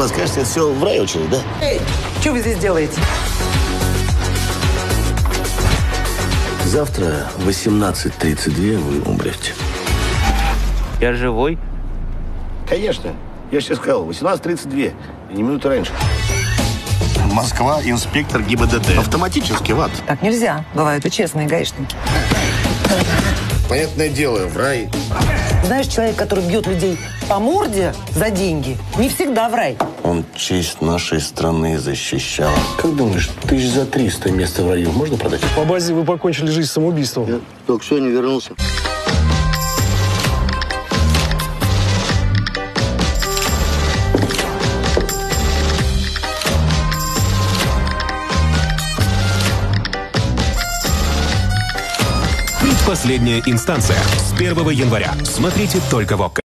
подскажете, это все в рай очередь, да? Эй, что вы здесь делаете? Завтра в 18:32 вы умрете. Я живой? Конечно. Я же тебе сказал, 18:32. И не минуты раньше. Москва, инспектор ГИБДД. Автоматически в ад. Так нельзя. Бывают и честные гаишники. Понятное дело, в рай. Знаешь, человек, который бьет людей по морде за деньги, не всегда в рай. Он честь нашей страны защищал. Как думаешь, 300 место в раю можно продать? По базе вы покончили жизнь самоубийством. Я только сегодня вернулся. Последняя инстанция. С 1 января. Смотрите только в ОККО.